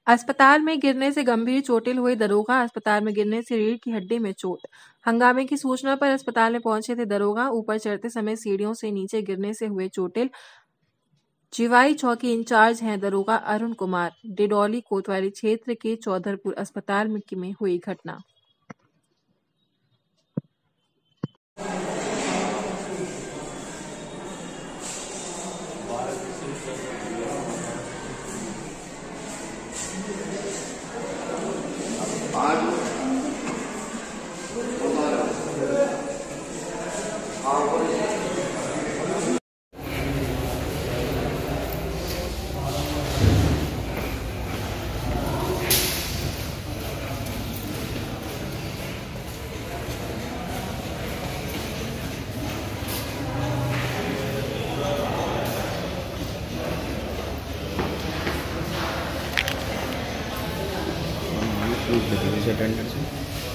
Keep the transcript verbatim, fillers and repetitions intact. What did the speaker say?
अस्पताल में गिरने से गंभीर चोटिल हुए दरोगा। अस्पताल में गिरने से रीढ़ की हड्डी में चोट। हंगामे की सूचना पर अस्पताल में पहुंचे थे दरोगा। ऊपर चढ़ते समय सीढ़ियों से नीचे गिरने से हुए चोटिल। जिवाई चौकी इंचार्ज हैं दरोगा अरुण कुमार। डिडौली कोतवाली क्षेत्र के चौधरपुर अस्पताल में में हुई घटना। अटेंडेंस